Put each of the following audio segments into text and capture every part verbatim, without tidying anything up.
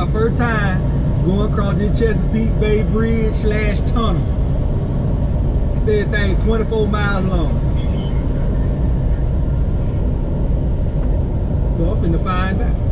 my first time going across the Chesapeake Bay Bridge slash tunnel. It said thing twenty-four miles long. So I'm finna find out.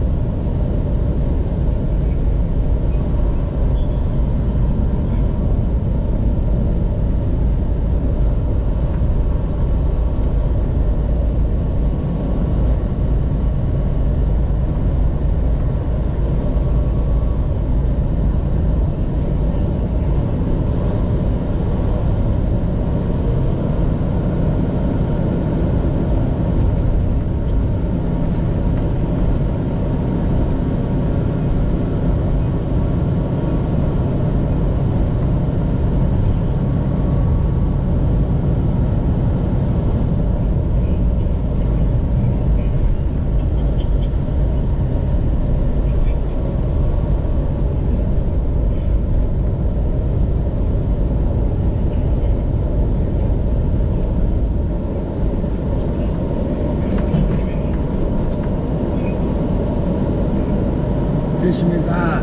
Fisherman's Eye.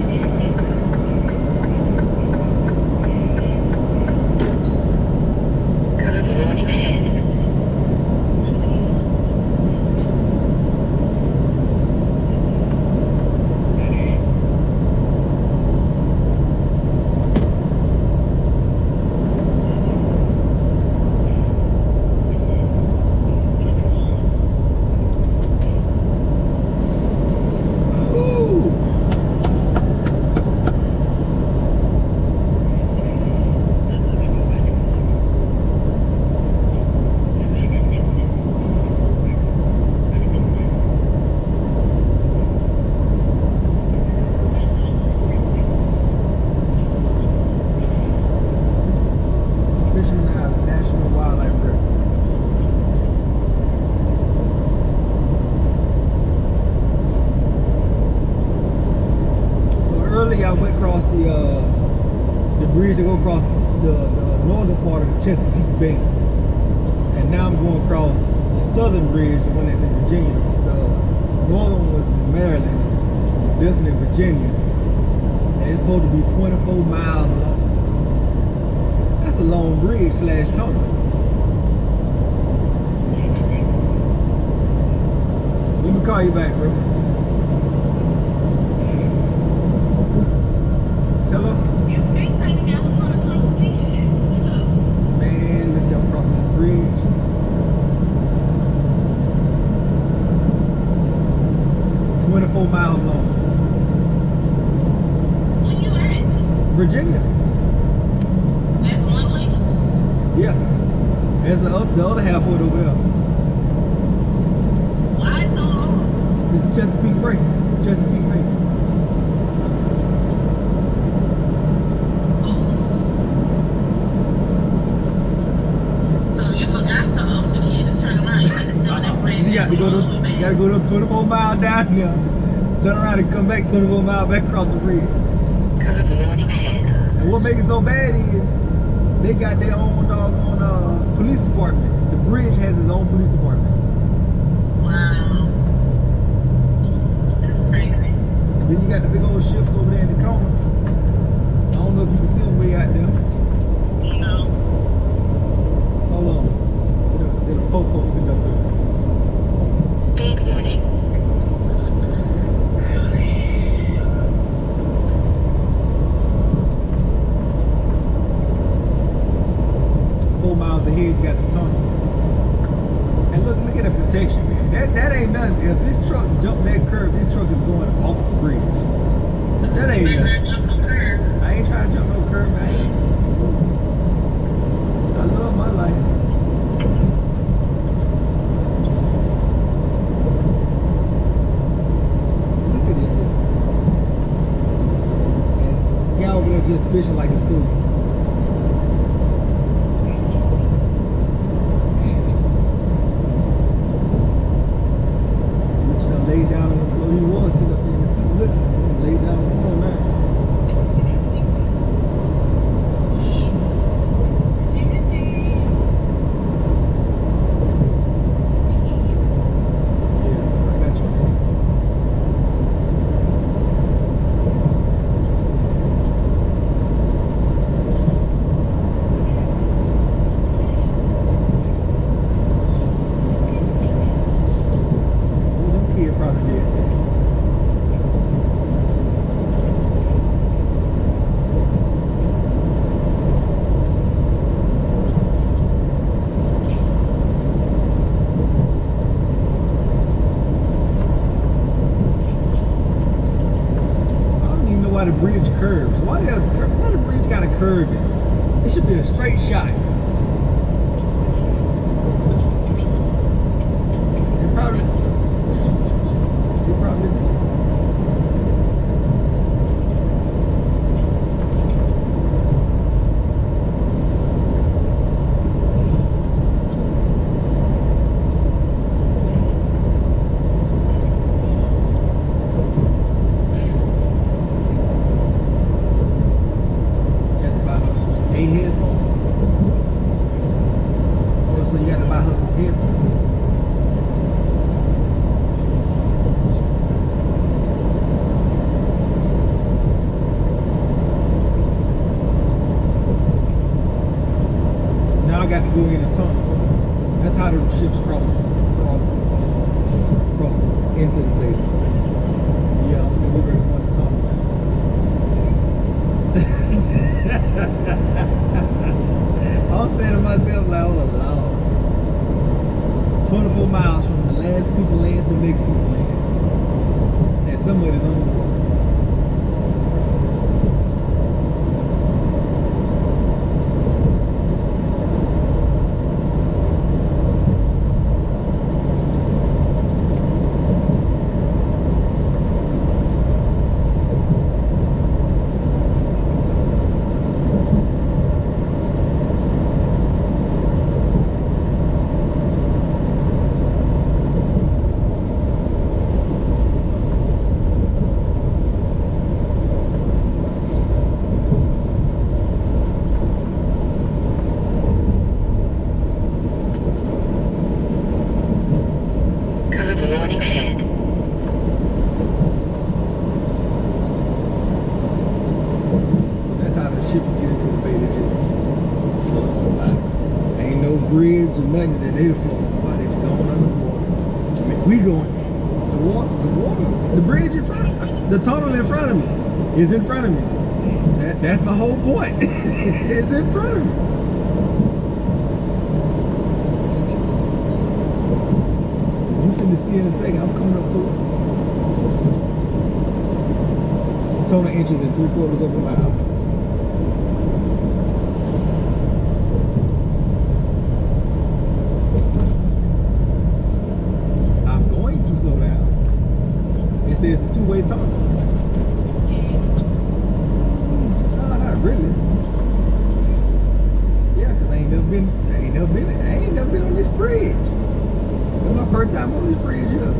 I went across the uh, the bridge to go across the, the northern part of the Chesapeake Bay, and now I'm going across the southern bridge, the one that's in Virginia. The northern one was in Maryland, this one in Virginia, and it's supposed to be twenty-four miles long. That's a long bridge slash tunnel. Let me call you back, bro. Hello? Man, look, y'all crossing this bridge. twenty-four miles long. Where you at? Virginia. That's one way? Yeah. There's the, up, the other half of it over there. Why so long? This is Chesapeake Bay. Chesapeake Bay. You got to go to, you got to go to twenty-four miles down there, turn around and come back twenty-four miles back across the bridge. And what makes it so bad is they got their own doggone uh, police department. The bridge has its own police department. Wow, that's crazy. Then you got the big old ships over there in the corner. I don't know if you can see them way out there. No. Hold on, there's a po-po sitting up there. Speed warning. Four miles ahead, you got the tunnel. And look, look at the protection, man. That that ain't nothing. If this truck jumped that curb, this truck is going off the bridge. That ain't nothing. I ain't trying to jump no curb, man. I love my life. Over there just fishing like it's cool. Rich done laid down on the floor. He was sitting up there in the seat looking. He laid down on the floor now. Yeah, I got you, man. why the bridge curves. Why does why the bridge got a curve in it? It should be a straight shot. It probably, it probably did. Got to go in a tunnel. That's how the ships cross, cross, cross into the bay. Yeah, I'm gonna be ready for the tunnel. I'm saying to myself like, oh Lord, twenty-four miles from the last piece of land to the next piece of land, and somebody's on the water. Ships get into the bay, they just float by. Ain't no bridge or nothing that they float by. They just going under the water. I mean, we going. The water, the water, the bridge in front, the tunnel in front of me is in front of me. That, that's my whole point. It's in front of me. You finna see in a second. I'm coming up to it. Tunnel inches and three quarters of a mile. It's a two-way tunnel. No, not really. Yeah, cause I ain't never been, I ain't never been, I ain't never been on this bridge. It's my first time on this bridge here.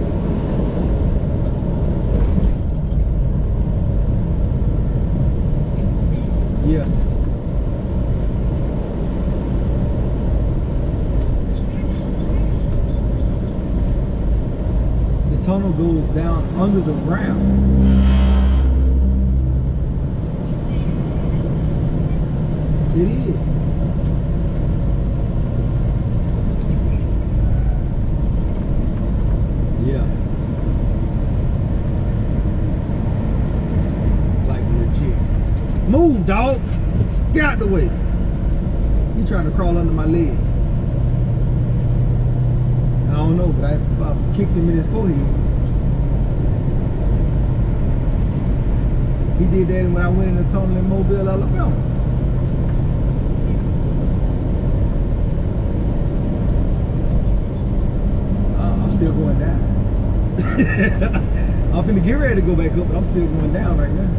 Yeah. Tunnel goes down under the ground. It is. Yeah. Like legit. Move, dog. Get out the way. You trying to crawl under my legs. I don't know, but I, I kicked him in his forehead. He did that when I went in the tunnel in Mobile, Alabama. Uh, I'm still going down. I'm finna get ready to go back up, but I'm still going down right now.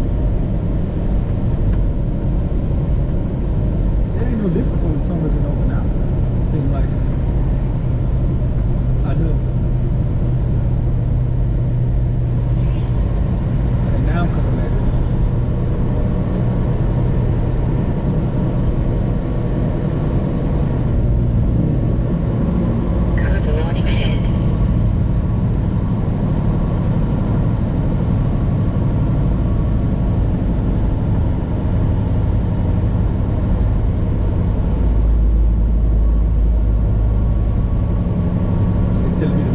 It ain't no different from the tunnels in Okinawa. Seems like it. I know. And now I'm coming back. Curve warning ahead. They're telling me to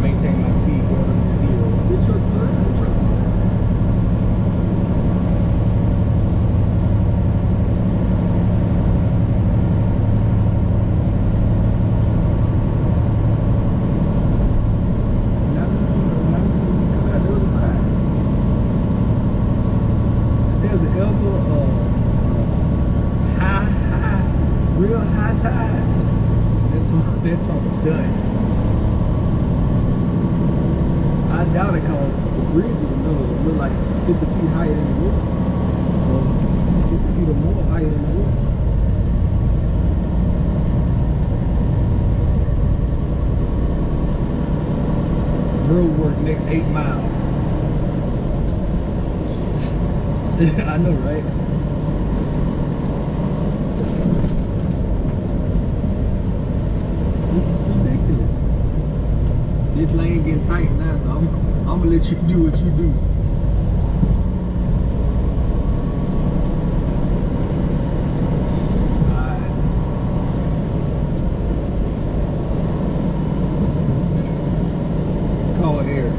there's ever a uh, high, high, real high tide, that's on, that's on done. I doubt it because the bridge is another, look like fifty feet higher than the water. Or fifty feet or more higher than the water. Road work next eight miles. I know, right? This is ridiculous. This lane getting tight now, so I'm, I'm gonna let you do what you do. Call air.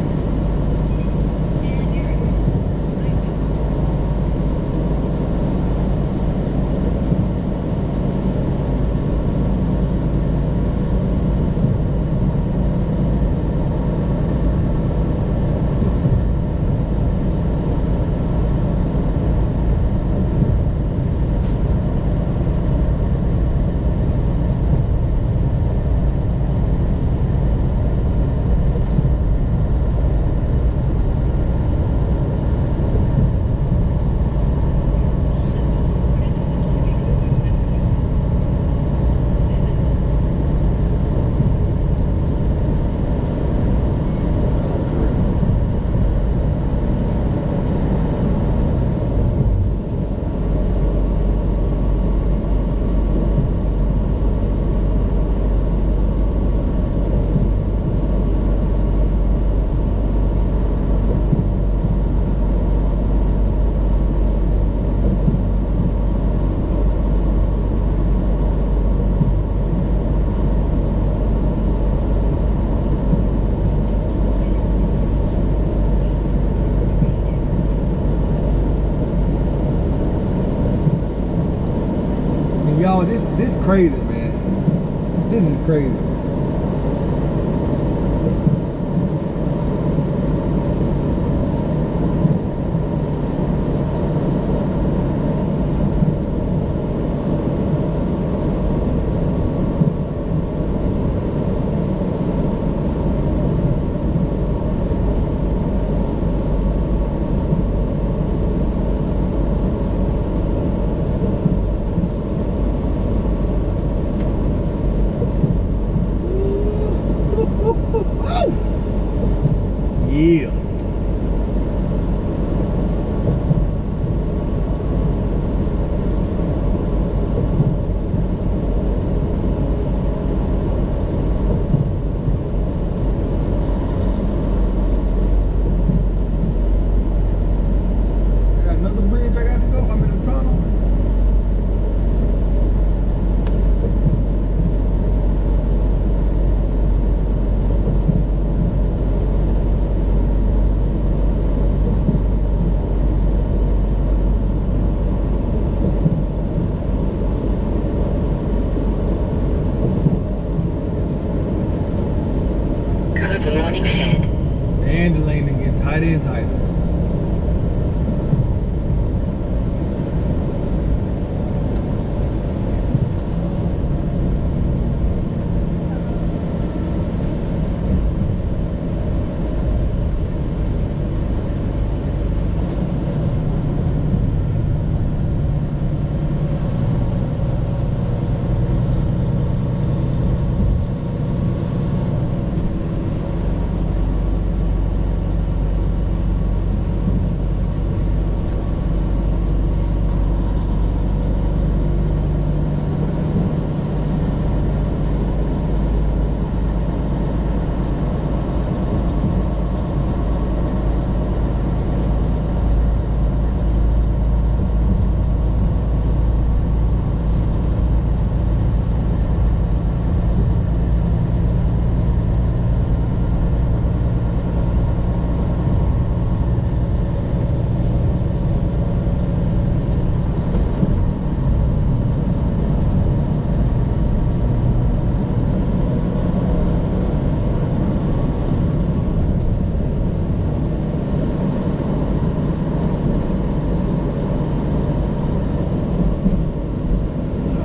Y'all, this this crazy, man. This is crazy.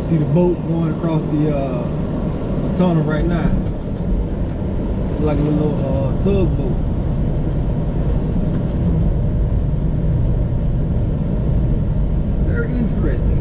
See the boat going across the, uh, the tunnel right now. Like a little uh, tugboat. It's very interesting.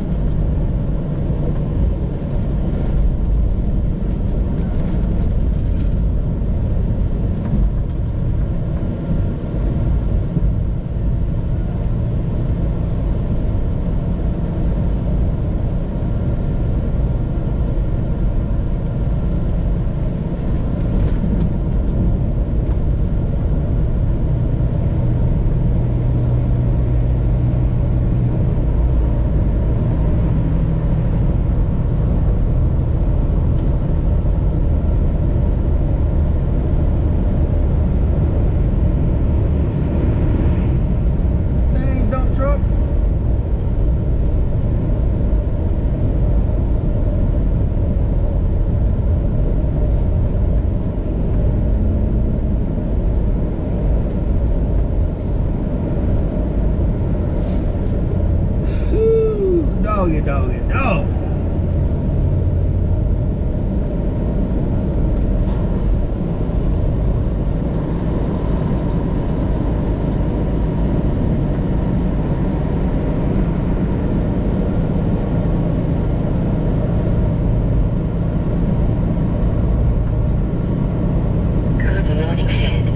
Doggy, doggy, dog. Good morning, Sid.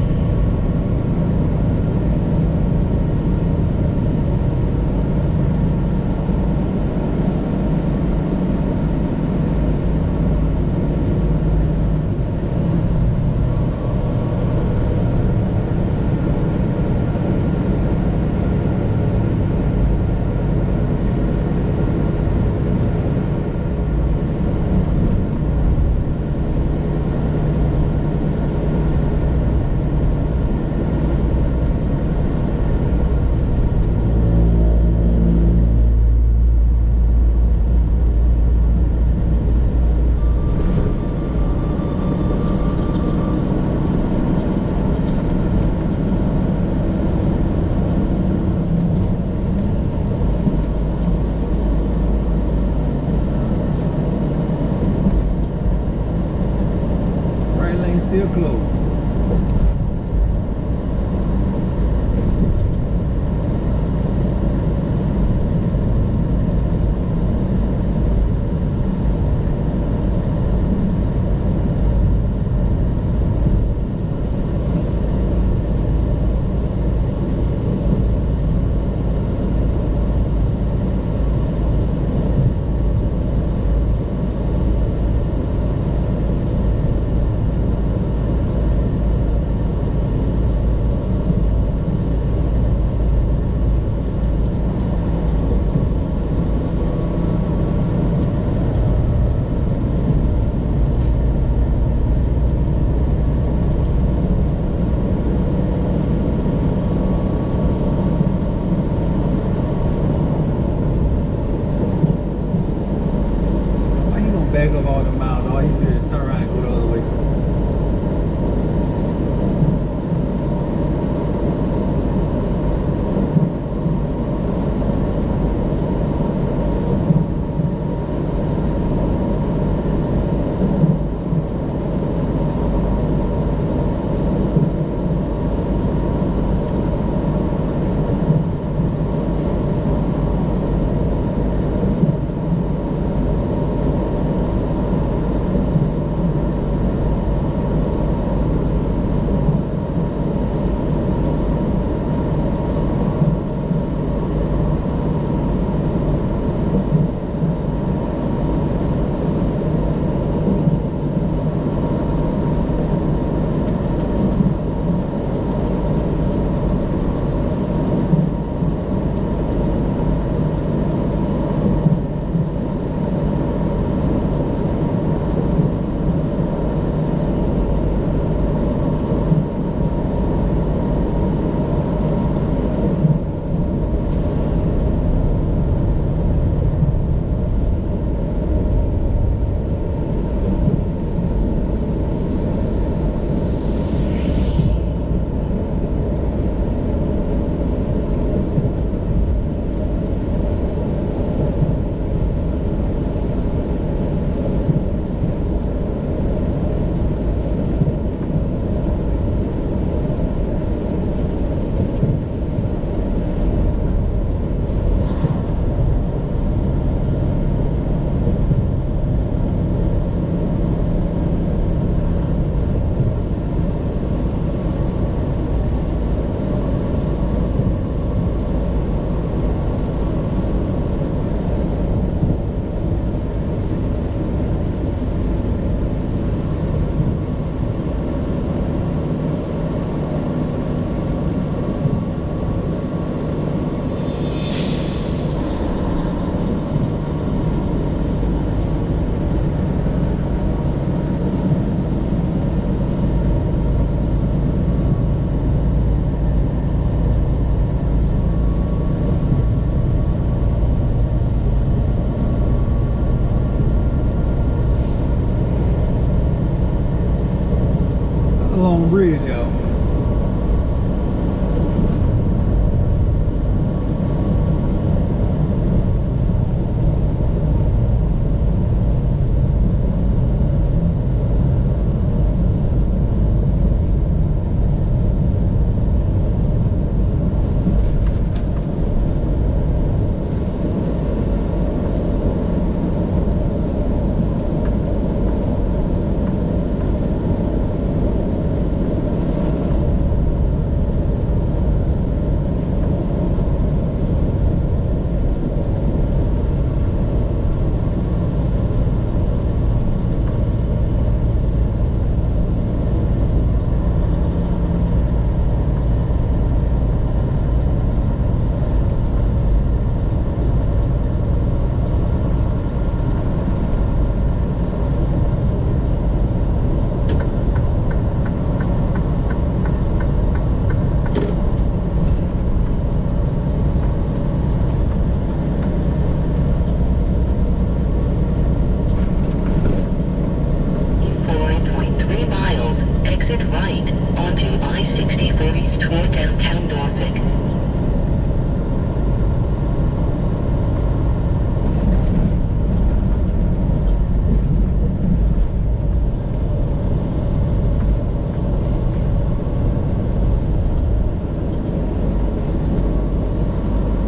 long bridge, y'all.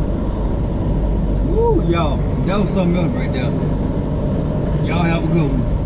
Y'all, that was something else right there. Y'all have a good one.